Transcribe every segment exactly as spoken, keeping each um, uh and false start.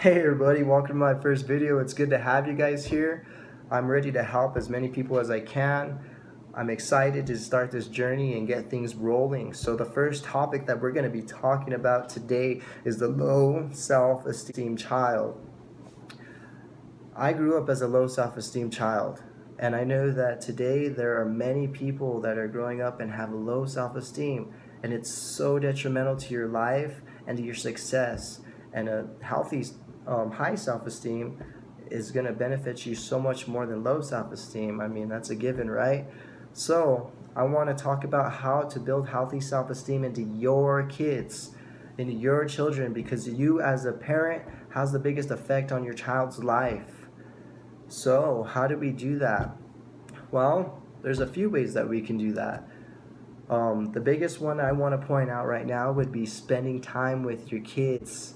Hey everybody, welcome to my first video. It's good to have you guys here. I'm ready to help as many people as I can. I'm excited to start this journey and get things rolling. So the first topic that we're going to be talking about today is the low self-esteem child. I grew up as a low self-esteem child, and I know that today there are many people that are growing up and have low self-esteem, and it's so detrimental to your life and to your success. And a healthy um, high self-esteem is going to benefit you so much more than low self-esteem. I mean, that's a given, right? So I want to talk about how to build healthy self-esteem into your kids, into your children, because you as a parent has the biggest effect on your child's life. So how do we do that? Well, there's a few ways that we can do that. Um, the biggest one I want to point out right now would be spending time with your kids.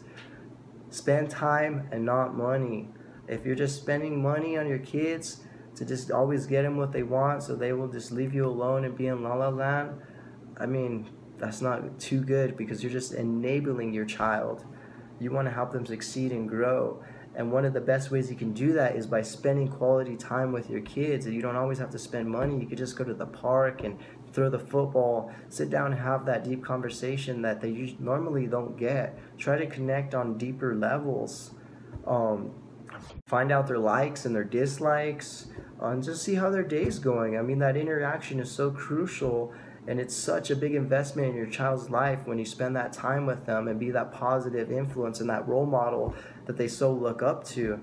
Spend time and not money. If you're just spending money on your kids to just always get them what they want so they will just leave you alone and be in la la land, I mean, that's not too good, because you're just enabling your child. You want to help them succeed and grow. And one of the best ways you can do that is by spending quality time with your kids. And you don't always have to spend money. You could just go to the park and throw the football, sit down and have that deep conversation that they usually, normally don't get. Try to connect on deeper levels. Um, find out their likes and their dislikes, uh, and just see how their day's going. I mean, that interaction is so crucial, and it's such a big investment in your child's life when you spend that time with them and be that positive influence and that role model that they so look up to.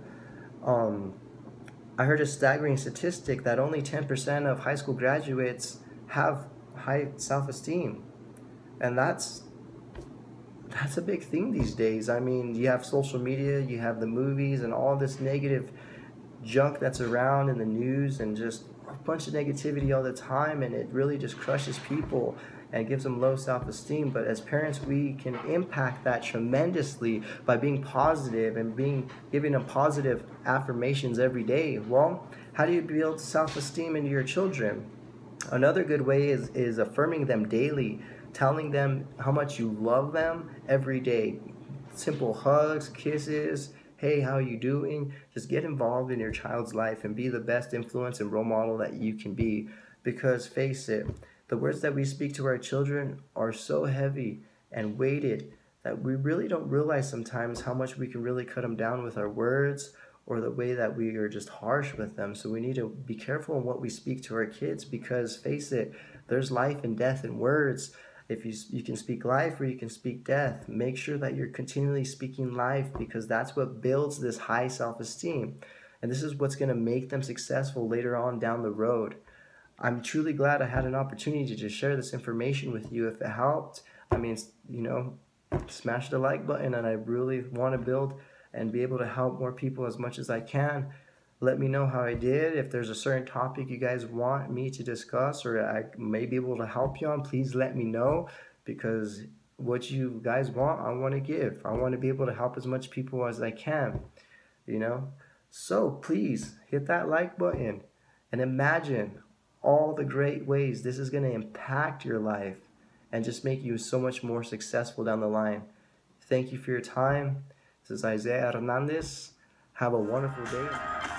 Um, I heard a staggering statistic that only ten percent of high school graduates have high self-esteem, and that's that's a big thing these days. I mean, you have social media, you have the movies, and all this negative junk that's around in the news, and just a bunch of negativity all the time, and it really just crushes people and gives them low self-esteem. But as parents, we can impact that tremendously by being positive and being giving them positive affirmations every day. Well, how do you build self-esteem into your children? Another good way is, is affirming them daily, telling them how much you love them every day. Simple hugs, kisses, hey, how are you doing? Just get involved in your child's life and be the best influence and role model that you can be. Because face it, the words that we speak to our children are so heavy and weighted that we really don't realize sometimes how much we can really cut them down with our words, or the way that we are just harsh with them. So we need to be careful in what we speak to our kids, because face it, there's life and death in words. If you, you can speak life or you can speak death, make sure that you're continually speaking life, because that's what builds this high self-esteem. And this is what's gonna make them successful later on down the road. I'm truly glad I had an opportunity to just share this information with you. If it helped, I mean, you know, smash the like button, and I really wanna build and be able to help more people as much as I can. Let me know how I did. If there's a certain topic you guys want me to discuss or I may be able to help you on, please let me know, because what you guys want, I want to give. I want to be able to help as much people as I can, you know? So please hit that like button and imagine all the great ways this is going to impact your life and just make you so much more successful down the line. Thank you for your time. This is Isaiah Hernandez. Have a wonderful day.